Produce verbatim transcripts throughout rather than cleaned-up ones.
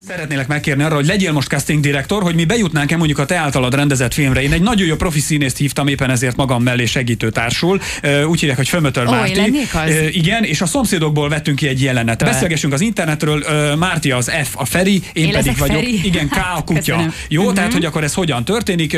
Szeretnélek megkérni arra, hogy legyél most casting direktor, hogy mi bejutnánk-e mondjuk a te általad rendezett filmre. Én egy nagyon jó profi színészt hívtam éppen ezért magam mellé segítőtársul. Úgy hívják, hogy Fömötör Márti. Igen, és a Szomszédokból vettünk ki egy jelenet. Beszélgessünk az internetről. Márti az F, a Feri, én, én pedig vagyok. Feri. Igen, K a kutya. Köszönöm. Jó, uh-huh. Tehát hogy akkor ez hogyan történik?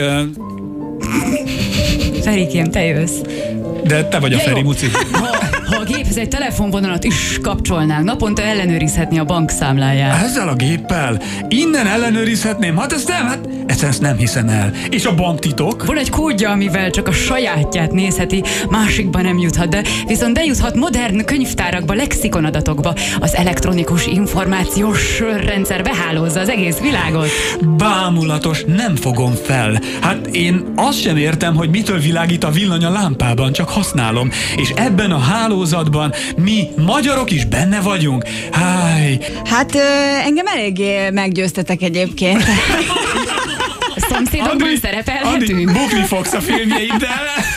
Ferikém, te jössz. De te vagy a Feri, Muci. Ha a géphez egy telefonvonalat is kapcsolnánk, naponta ellenőrizhetni a bankszámláját. Ezzel a géppel? Innen ellenőrizhetném? Hát ezt nem, hát ezt, ezt nem hiszem el. És a banktitok? Van egy kódja, amivel csak a sajátját nézheti, másikba nem juthat, de viszont bejuthat modern könyvtárakba, lexikonadatokba. Az elektronikus információs rendszer behálózza az egész világot. Bámulatos, nem fogom fel. Hát én azt sem értem, hogy mitől világít a villany a lámpában, csak használom. És ebben a hálózatban mi, magyarok is benne vagyunk. Háj. Hát ö, engem eléggé meggyőztetek egyébként. A Szomszédokban szerepelhetünk? Andi, bukni fogsz a filmjeiddel.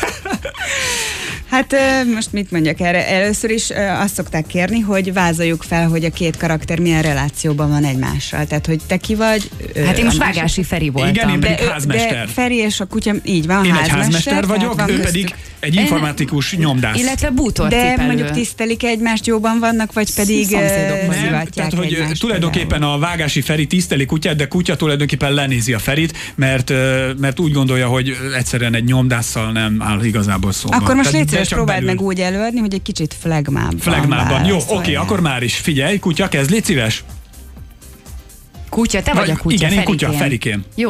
Hát most mit mondjak erre? Először is azt szokták kérni, hogy vázoljuk fel, hogy a két karakter milyen relációban van egymással. Tehát, hogy te ki vagy... Hát én most Vágási Feri voltam. Igen, én pedig de, házmester. De Feri és a kutya, így van, én házmester. Én egy házmester vagyok, ő pedig egy informatikus nyomdász. Illetve bútorcipelő. De mondjuk tisztelik egymást, jóban vannak, vagy pedig zivatják hogy egymást. Tulajdonképpen a Vágási Feri tiszteli kutyát, de kutya tulajdonképpen lenézi a Ferit, mert, mert úgy gondolja, hogy egyszerűen egy nyomdásszal nem áll igazából szóba. Akkor most légy szíves, próbáld meg úgy előadni, hogy egy kicsit flegmábban. Flegmábban, jó, oké, okay, akkor már is. Figyelj, kutya, kezd, légy szíves. Kutya, te vagy, vagy a kutya, igen, én Ferikém. kutya, Ferikém. Jó.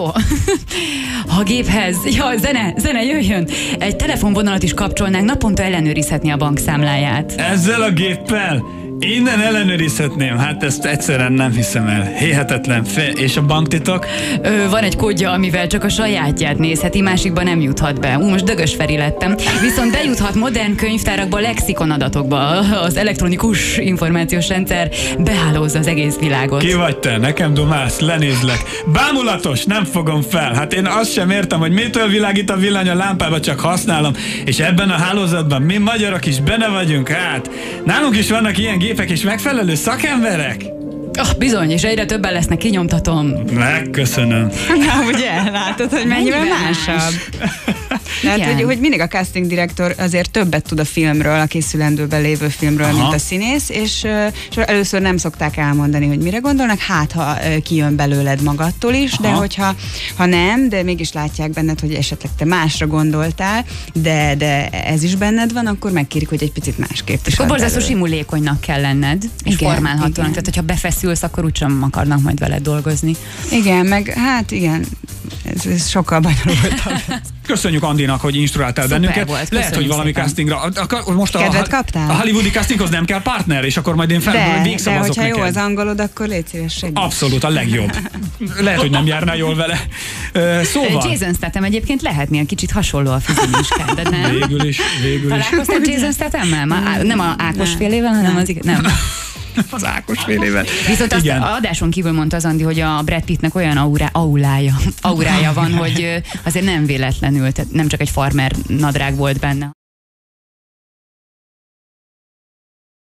A géphez, ja, zene, zene jöjjön. Egy telefonvonalat is kapcsolnánk, naponta ellenőrizhetni a bankszámláját. Ezzel a géppel? Innen ellenőrizhetném, hát ezt egyszerűen nem hiszem el. Hihetetlen. Fe- és a banktitok? Ö, van egy kódja, amivel csak a sajátját nézheti, másikba nem juthat be. Ú, most Dögös Feri lettem. Viszont bejuthat modern könyvtárakba, lexikonadatokba. Az elektronikus információs rendszer behálózza az egész világot. Ki vagy te? Nekem dumálsz, lenézlek. Bámulatos, nem fogom fel. Hát én azt sem értem, hogy mitől világít a villany a lámpába, csak használom. És ebben a hálózatban mi magyarok is benne vagyunk. Hát nálunk is vannak ilyen gépek és megfelelő szakemberek? Oh, bizony, és egyre többen lesznek, kinyomtatom. Megköszönöm. Na ugye, látod, hogy mennyivel másabb. Tehát, hogy, hogy mindig a casting direktor azért többet tud a filmről, a készülendőben lévő filmről, aha, mint a színész, és, és először nem szokták elmondani, hogy mire gondolnak, hát ha kijön belőled magadtól is, aha, de hogyha ha nem, de mégis látják benned, hogy esetleg te másra gondoltál, de, de ez is benned van, akkor megkérik, hogy egy picit másképp is. Akkor borzasztó simulékonynak kell lenned, és igen, formálhatónak, tehát hogyha befeszülsz, akkor úgysem akarnak majd veled dolgozni. Igen, meg hát igen, ez, ez sokkal bonyolultabb. Köszönjük Andinak, hogy instruáltál szuper bennünket. Volt, lehet, hogy valami szépen castingra. Most a, a, a hollywoodi castinghoz nem kell partner, és akkor majd én fel végszavazok de, hogyha neked. Jó az angolod, akkor légy szíves segít. Abszolút, a legjobb. Lehet, hogy nem járnál jól vele. Uh, szóval. Jason Statham egyébként lehetnél kicsit hasonló a fizimiskád, de nem? Végül is, végül is. Találkoztál Jason Stathammel? Nem a Ákos félével, hanem az... Nem. Az Ákos félével. Viszont azt igen, adáson kívül mondta az Andi, hogy a Brad Pittnek olyan aurá, aurája, aurája van, hogy azért nem véletlenül, tehát nem csak egy farmer nadrág volt benne.